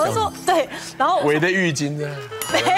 我就说对，然后围的浴巾呢？ 没有，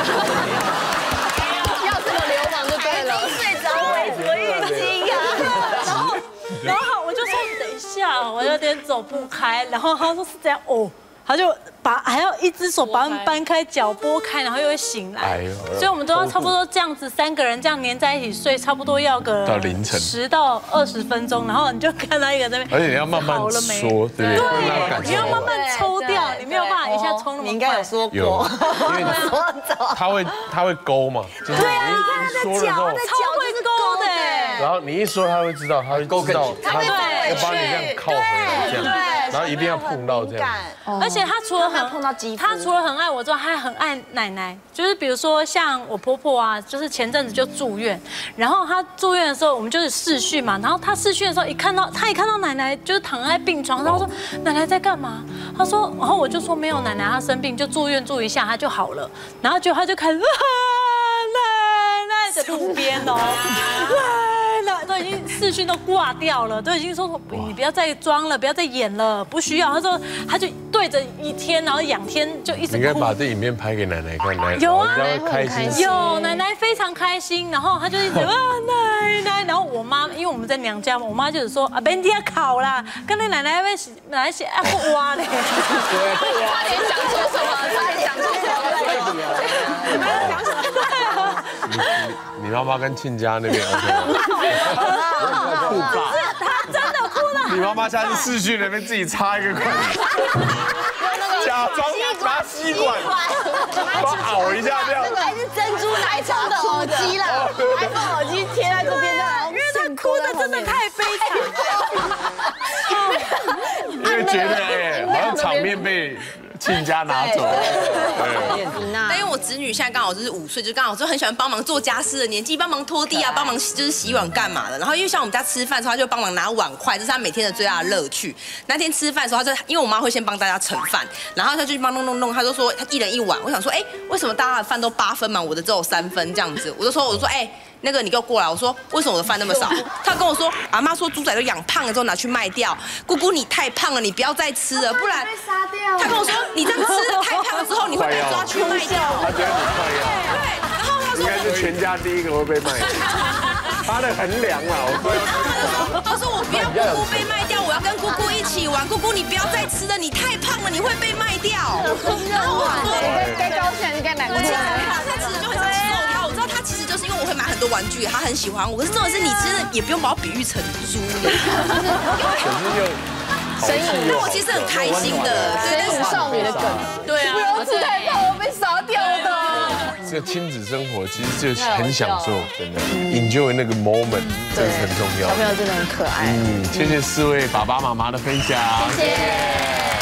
要这么流氓就对了， 睡着围浴巾啊，然后我就说等一下，我有点走不开，然后他说是这样哦。他就还要一只手把他们搬开，脚拨开，然后又会醒来。所以我们都要差不多这样子，3个人这样黏在一起睡，差不多要个到凌晨 10到20分钟，然后你就看到一个这边， 而且你要慢慢说，对不对？ 你要慢慢抽掉，你没有办法一下冲那么快。 你应该有说过， 因为他会勾嘛，就是对啊， 你说的时候超会勾的。 然后你一说他会知道，他会勾到，他要把你这样靠回来这样。然后一定要碰到这样， 而且他除了碰到肌肤， 他除了很爱我之外，他还很爱奶奶。就是比如说像我婆婆啊，就是前阵子就住院，然后她住院的时候，我们就是视讯嘛。然后她视讯的时候，一看到奶奶就是躺在病床，然后说奶奶在干嘛？她说，然后我就说没有，奶奶她生病就住院住一下，她就好了。然后他就开始奶奶在路边哦。都已经视讯都挂掉了，都已经说你不要再装了，不要再演了，不需要。他说他就对着1天，然后2天就一直哭。 你应该把这影片拍给奶奶看，奶奶有啊， 开心。 有奶奶非常开心，然后他就一直奶奶，然后我妈因为我们在娘家嘛，我妈就是说啊，别天烤啦，跟那奶奶要写啊不挖嘞。 差点讲错什么，差点讲错什么。你们要讲什么？ 你妈妈跟亲家那边 OK 吗？ 不是，他真的哭了。 你妈妈下次视讯那边自己插一个管子，假装拿吸管，帮熬一下这样。 还是珍珠奶茶的耳机啦，还把耳机贴在这边的， 因为他哭的真的太悲惨了。 因为觉得好像场面被亲家拿走。 但因为我侄女现在刚好就是5岁，就刚好就很喜欢帮忙做家事的年纪，帮忙拖地啊，帮忙就是洗碗干嘛的。然后因为像我们家吃饭的时候，她就帮忙拿碗筷，这是她每天的最大的乐趣。那天吃饭的时候，她就因为我妈会先帮大家盛饭，然后她就去帮弄，她就说她1人1碗。我想说，哎，为什么大家的饭都8分嘛，我的只有3分这样子？我就说，哎。那个你给我过来，我说为什么我的饭那么少？他跟我说，阿妈说猪仔都养胖了之后拿去卖掉。姑姑你太胖了，你不要再吃了，不然被杀掉。他跟我说，你这样吃的太胖了之后，你会被抓去卖掉。 他觉得你快要。 对，然后他说应该是全家第一个会被卖。他的衡量啊， 他说我不要姑姑被卖掉，我要跟姑姑一起玩。姑姑你不要再吃了，你太胖了，你会被卖掉。然后我说， 你该高兴，你该难过。 他其实就很想揍他，我知道他其实就是因为我会买很多玩具，他很喜欢我。可是重点是你真的也不用把我比喻成猪， 可是又但我其实很开心的， 对，是少女的梗。 对啊， 不要吃太胖，我被杀掉的。 这个亲子生活其实就很享受，真的 enjoy 那个 moment， 这是很重要。 小朋友真的很可爱。 谢谢4位爸爸妈妈的分享， 谢谢。